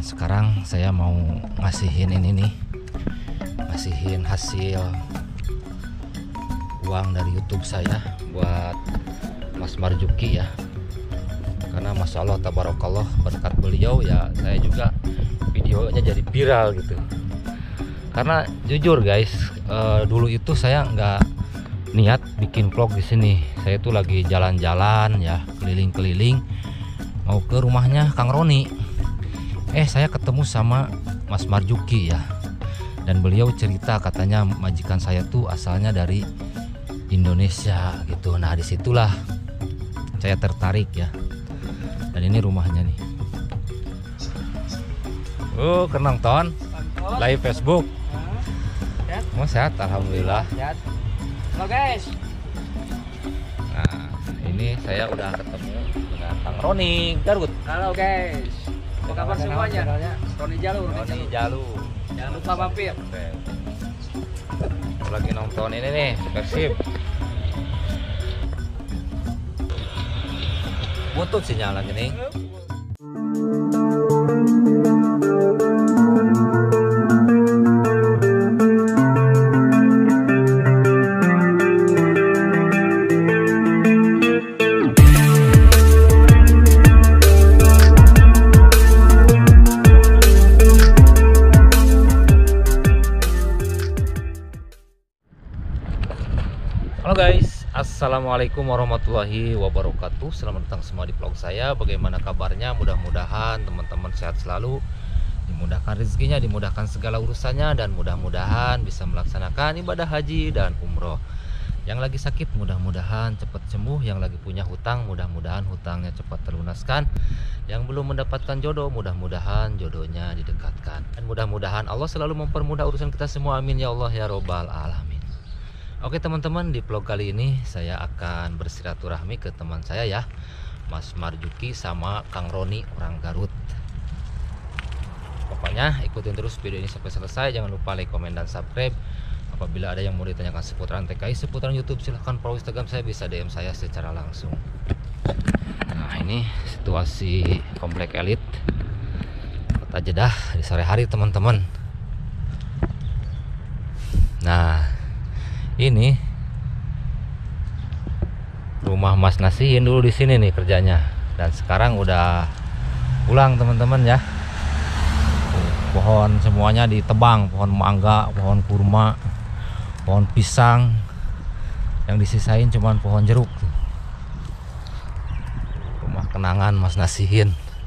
sekarang saya mau ngasihin ini nih, ngasihin hasil uang dari YouTube saya buat Mas Marjuki ya. Karena Masya Allah tabarakallah berkat beliau ya saya juga videonya jadi viral gitu. Karena jujur guys, dulu itu saya nggak niat bikin vlog di sini. Saya tuh lagi jalan-jalan ya, keliling-keliling mau ke rumahnya Kang Roni. Saya ketemu sama Mas Marjuki ya. Dan beliau cerita katanya majikan saya tuh asalnya dari Indonesia gitu. Nah disitulah saya tertarik ya. Dan ini rumahnya nih. Kenang ton live Facebook. Mau sehat alhamdulillah. Sehat. Halo guys. Nah ini saya udah ketemu dengan Kang Roni Garut. Halo guys. Apa kabar semuanya? Roni Jalur. Roni Jalur. Jangan lupa mampir. Lagi nonton ini nih Persib. Butut sinyal lagi nih. Halo guys, assalamualaikum warahmatullahi wabarakatuh. Selamat datang semua di vlog saya. Bagaimana kabarnya? Mudah-mudahan teman-teman sehat selalu, dimudahkan rezekinya, dimudahkan segala urusannya, dan mudah-mudahan bisa melaksanakan ibadah haji dan umroh. Yang lagi sakit mudah-mudahan cepat sembuh. Yang lagi punya hutang mudah-mudahan hutangnya cepat terlunaskan. Yang belum mendapatkan jodoh mudah-mudahan jodohnya didekatkan. Dan mudah-mudahan Allah selalu mempermudah urusan kita semua. Amin ya Allah ya robbal alamin. Oke teman-teman, di vlog kali ini saya akan bersilaturahmi ke teman saya ya, Mas Marjuki sama Kang Roni orang Garut. Pokoknya ikutin terus video ini sampai selesai. Jangan lupa like, komen, dan subscribe. Apabila ada yang mau ditanyakan seputaran TKI, seputaran YouTube, silahkan follow Instagram saya, bisa DM saya secara langsung. Nah ini situasi komplek elit Kota Jeddah di sore hari teman-teman. Nah ini rumah Mas Nasihin dulu di sini nih kerjanya, dan sekarang udah pulang teman-teman ya. Pohon semuanya ditebang, pohon mangga, pohon kurma, pohon pisang, yang disisain cuman pohon jeruk. Rumah kenangan Mas Nasihin.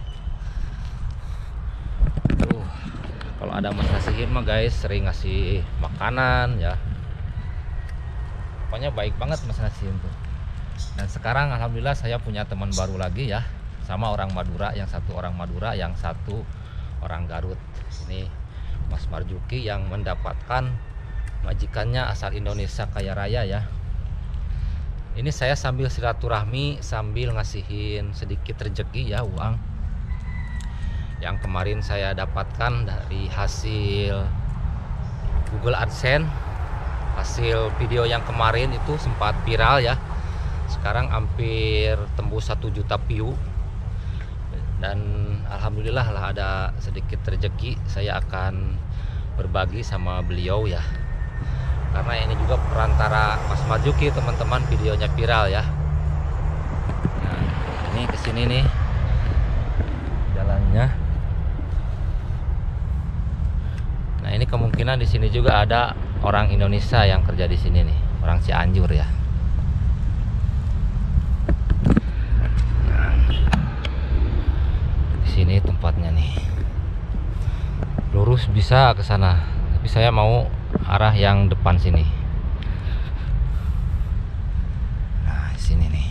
Kalau ada Mas Nasihin mah guys sering ngasih makanan ya. Pokoknya baik banget Mas Nasihin tuh. Dan sekarang alhamdulillah saya punya teman baru lagi ya, sama orang Madura, yang satu orang Madura, yang satu orang Garut. Ini Mas Marjuki yang mendapatkan majikannya asal Indonesia kaya raya ya. Ini saya sambil silaturahmi, sambil ngasihin sedikit rezeki ya, uang yang kemarin saya dapatkan dari hasil Google AdSense. Hasil video yang kemarin itu sempat viral ya. Sekarang hampir tembus 1 juta view. Dan alhamdulillah lah ada sedikit rezeki, saya akan berbagi sama beliau ya. Karena ini juga perantara Mas Marjuki teman-teman, videonya viral ya. Nah, ini kesini nih jalannya. Nah, ini kemungkinan di sini juga ada orang Indonesia yang kerja di sini nih, orang Cianjur ya. Nah, di sini tempatnya nih. Lurus bisa ke sana, tapi saya mau arah yang depan sini. Nah, di sini nih.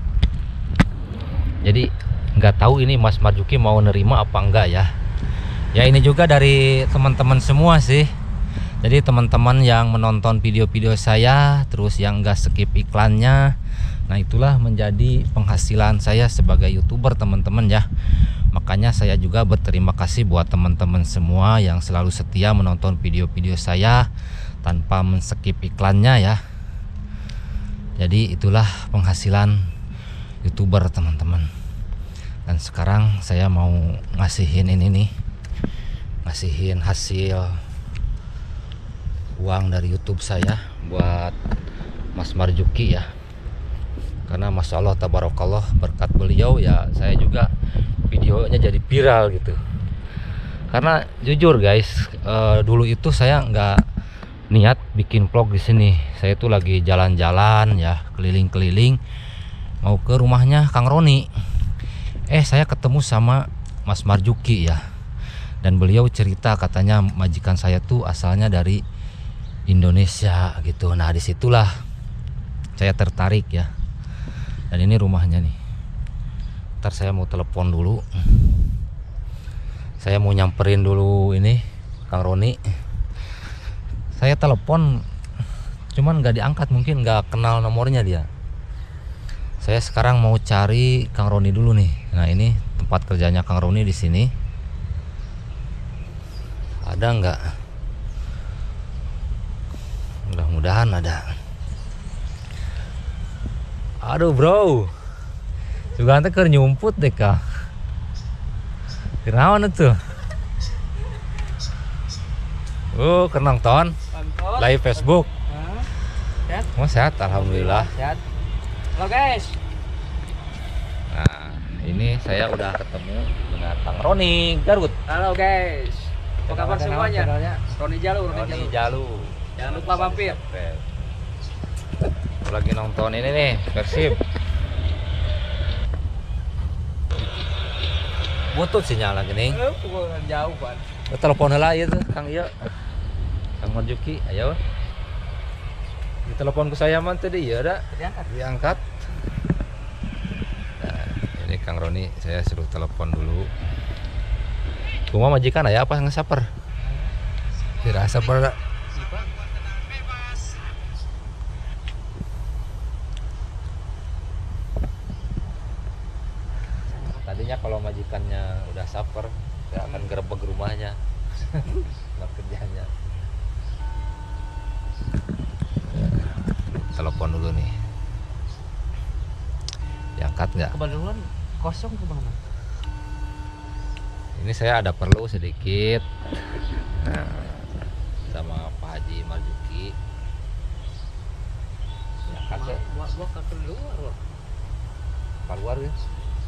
Jadi nggak tahu ini Mas Marjuki mau nerima apa enggak ya. Ya ini juga dari teman-teman semua sih. Jadi teman-teman yang menonton video-video saya, terus yang enggak skip iklannya, nah itulah menjadi penghasilan saya sebagai YouTuber teman-teman ya. Makanya saya juga berterima kasih buat teman-teman semua yang selalu setia menonton video-video saya tanpa men-skip iklannya ya. Jadi itulah penghasilan YouTuber teman-teman. Dan sekarang saya mau ngasihin ini nih, ngasihin hasil uang dari YouTube saya buat Mas Marjuki ya. Karena Masya Allah tabarakallah, berkat beliau ya saya juga videonya jadi viral gitu. Karena jujur guys, dulu itu saya nggak niat bikin vlog di sini. Saya tuh lagi jalan-jalan ya, keliling-keliling mau ke rumahnya Kang Roni. Saya ketemu sama Mas Marjuki ya. Dan beliau cerita katanya majikan saya tuh asalnya dari Indonesia gitu. Nah disitulah saya tertarik ya. Dan ini rumahnya nih. Ntar saya mau telepon dulu. Saya mau nyamperin dulu ini Kang Roni. Saya telepon cuman nggak diangkat, mungkin nggak kenal nomornya dia. Saya sekarang mau cari Kang Roni dulu nih. Nah ini tempat kerjanya Kang Roni di sini. Ada nggak? Mudah-mudahan ada. Aduh bro, juga nanti keur nyumput deh kak. Kenaon itu? Keur nonton live Facebook. Oh sehat, alhamdulillah. Sehat. Halo guys. Nah, ini saya udah ketemu dengan Kang Roni Garut. Halo guys. Apa kabar semuanya? Roni Jalu. Jangan lupa mampir. Lagi nonton ini nih Persib. Butut sinyal lagi nih. Jauh kan. Telepon heula ieu tuh Kang ieu. Kang Marjuki, ayo. Ditelepon ke saya mah tadi ya ada. Diangkat. Nah, ini Kang Roni saya suruh telepon dulu. Cuma majikan aya apa ngesaper? Tidak saper. Tadinya kalau majikannya udah saper, saya akan gerebek rumahnya. Tempat kerjanya. Telepon dulu nih. Diangkat nggak? Kebetulan kosong kemana? Ini saya ada perlu sedikit sama Pak Haji Marjuki. Diangkat ya? Gua ke keluar loh. Keluar ya.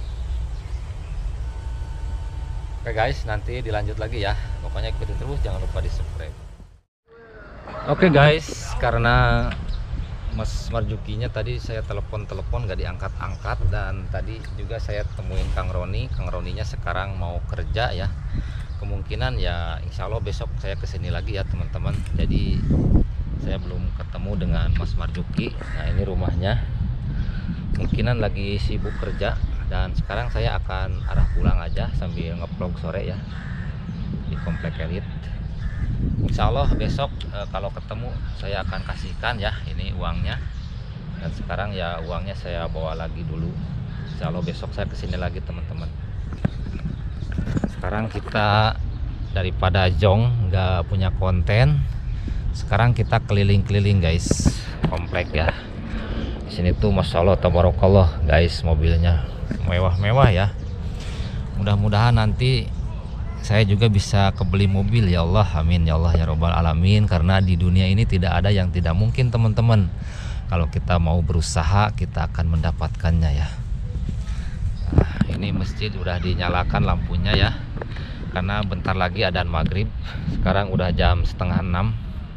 Oke guys, nanti dilanjut lagi ya. Pokoknya ikutin terus, jangan lupa di subscribe. Oke guys, karena Mas Marjukinya tadi saya telepon nggak diangkat-angkat, dan tadi juga saya temuin Kang Roni. Kang Roninya sekarang mau kerja ya. Kemungkinan ya insya Allah besok saya kesini lagi ya teman-teman. Jadi saya belum ketemu dengan Mas Marjuki. Nah ini rumahnya. Kemungkinan lagi sibuk kerja. Dan sekarang saya akan arah pulang aja sambil ngevlog sore ya di Komplek Elit. Insya Allah besok kalau ketemu saya akan kasihkan ya ini uangnya. Dan sekarang ya uangnya saya bawa lagi dulu. Insya Allah besok saya kesini lagi teman-teman. Sekarang kita daripada jong nggak punya konten, sekarang kita keliling-keliling guys komplek ya. Di sini tuh Masya Allah tabarakallah guys, mobilnya mewah-mewah ya. Mudah-mudahan nanti saya juga bisa kebeli mobil ya Allah, amin ya Allah ya robbal alamin. Karena di dunia ini tidak ada yang tidak mungkin teman-teman. Kalau kita mau berusaha kita akan mendapatkannya ya. Nah, ini masjid udah dinyalakan lampunya ya, karena bentar lagi adzan maghrib. Sekarang udah jam 5:30.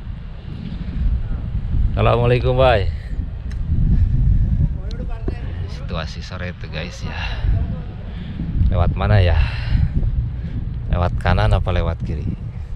Assalamualaikum bye. Situasi sore itu guys ya. Lewat mana ya? Lewat kanan apa lewat kiri?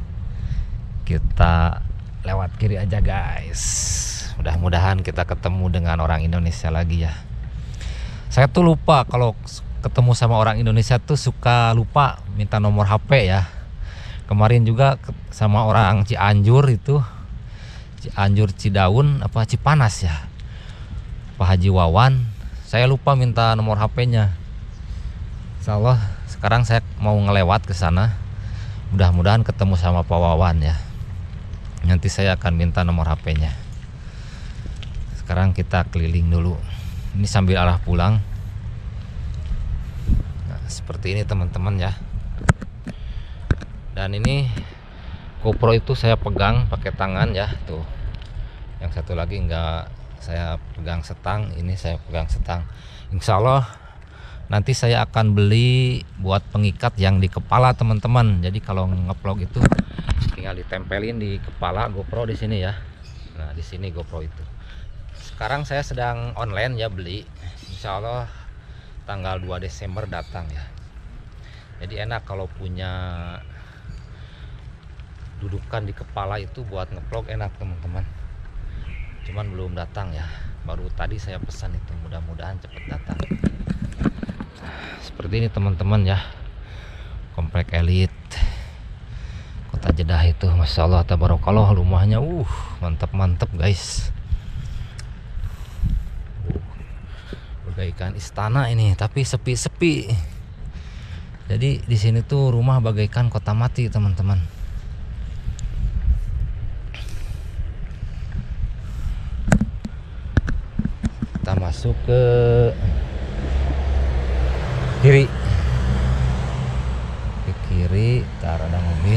Kita lewat kiri aja guys. Mudah-mudahan kita ketemu dengan orang Indonesia lagi ya. Saya tuh lupa kalau ketemu sama orang Indonesia tuh suka lupa minta nomor HP ya. Kemarin juga sama orang Cianjur itu, Cianjur Cidaun apa Cipanas ya, Pak Haji Wawan. Saya lupa minta nomor HP-nya. Insyaallah sekarang saya mau ngelewat ke sana. Mudah-mudahan ketemu sama Pak Wawan ya. Nanti saya akan minta nomor HP-nya. Sekarang kita keliling dulu. Ini sambil arah pulang. Nah, seperti ini teman-teman ya. Dan Dan ini GoPro itu saya pegang pakai tangan ya, tuh. Yang satu lagi enggak saya pegang setang, ini saya pegang setang. Insya Allah nanti saya akan beli buat pengikat yang di kepala teman-teman. Jadi kalau ngevlog itu tinggal ditempelin di kepala GoPro di sini ya. Nah di sini GoPro itu. Sekarang saya sedang online ya beli. Insya Allah tanggal 2 Desember datang ya. Jadi enak kalau punya dudukan di kepala itu buat ngevlog, enak teman-teman. Cuman belum datang ya. Baru tadi saya pesan itu, mudah-mudahan cepet datang. Seperti ini teman-teman ya. Komplek elit Kota Jeddah itu, Masya Allah tabarakallah, rumahnya mantap-mantap guys. Bagaikan istana ini, tapi sepi-sepi. Jadi di sini tuh rumah bagaikan kota mati teman-teman. Kita masuk ke kiri. Ke kiri, ntar ada mobil.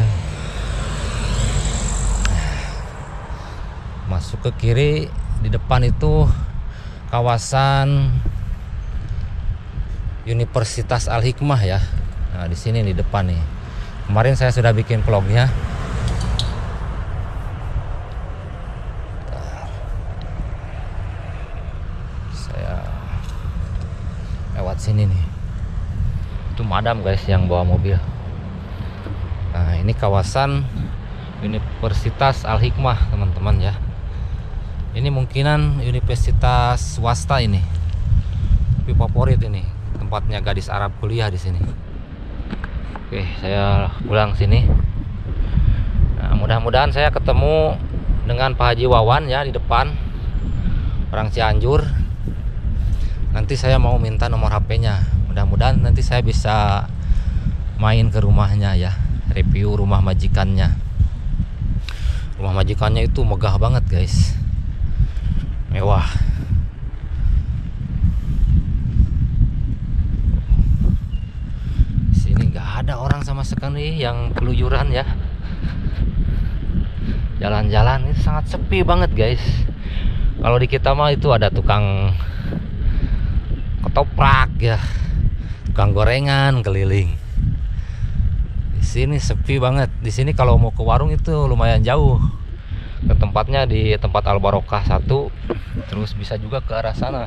Masuk ke kiri, di depan itu kawasan Universitas Al Hikmah ya. Nah, di sini di depan nih. Kemarin saya sudah bikin vlognya. Saya lewat sini nih. Itu madam guys yang bawa mobil. Nah, ini kawasan Universitas Al Hikmah teman-teman ya. Ini mungkinan universitas swasta ini. Tapi favorit ini. Tempatnya gadis Arab kuliah di sini. Oke, saya pulang sini. Nah, mudah-mudahan saya ketemu dengan Pak Haji Wawan ya di depan. Orang Cianjur. Nanti saya mau minta nomor HP-nya. Mudah-mudahan nanti saya bisa main ke rumahnya ya. Review rumah majikannya. Rumah majikannya itu megah banget guys. Mewah. Sini nggak ada orang sama sekali yang keluyuran ya. Jalan-jalan ini sangat sepi banget guys. Kalau di kita mah itu ada tukang ketoprak ya, tukang gorengan keliling. Di sini sepi banget. Di sini kalau mau ke warung itu lumayan jauh. Ke tempatnya di tempat Al Barokah 1, terus bisa juga ke arah sana.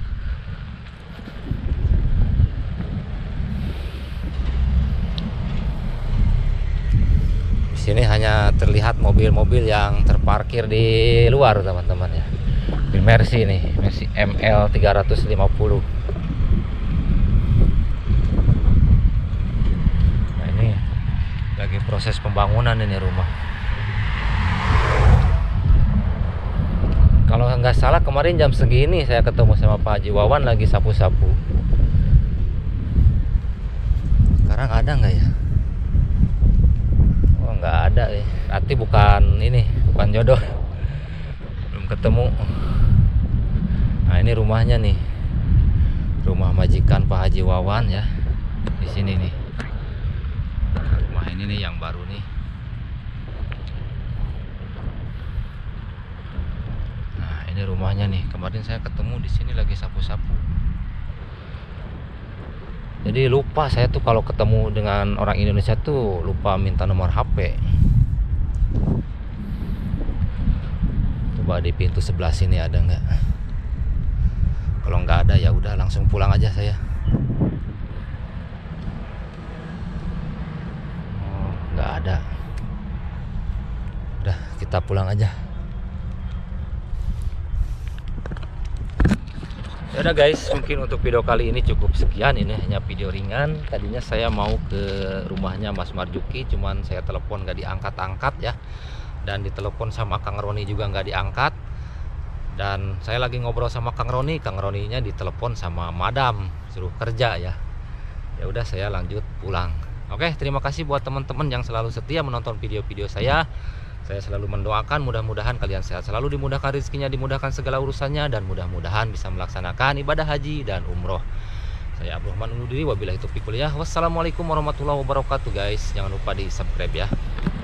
Di sini hanya terlihat mobil-mobil yang terparkir di luar teman-teman ya. Di Mercy nih, Mercy ML 350. Nah, ini lagi proses pembangunan ini rumah. Kalau nggak salah kemarin jam segini saya ketemu sama Pak Haji Wawan lagi sapu-sapu. Sekarang ada nggak ya? Oh nggak ada ya. Berarti bukan ini, bukan jodoh. Belum ketemu. Nah ini rumahnya nih, rumah majikan Pak Haji Wawan ya. Di sini nih. Rumah ini nih yang baru nih. Ini rumahnya nih. Kemarin saya ketemu di sini lagi sapu-sapu. Jadi lupa saya tuh kalau ketemu dengan orang Indonesia tuh lupa minta nomor HP. Coba di pintu sebelah sini ada nggak? Kalau nggak ada ya udah langsung pulang aja saya. Oh, nggak ada. Udah kita pulang aja. Ya udah guys, mungkin untuk video kali ini cukup sekian. Ini hanya video ringan. Tadinya saya mau ke rumahnya Mas Marjuki, cuman saya telepon nggak diangkat-angkat ya. Dan ditelepon sama Kang Roni juga nggak diangkat. Dan saya lagi ngobrol sama Kang Roninya ditelepon sama Madam, suruh kerja ya. Ya udah saya lanjut pulang. Oke, terima kasih buat teman-teman yang selalu setia menonton video-video saya. Saya selalu mendoakan mudah-mudahan kalian sehat selalu, dimudahkan rezekinya, dimudahkan segala urusannya, dan mudah-mudahan bisa melaksanakan ibadah haji dan umroh. Saya Abdul Rahman undur diri, wabillahi taufiq walhidayah. Wassalamualaikum warahmatullahi wabarakatuh guys. Jangan lupa di subscribe ya.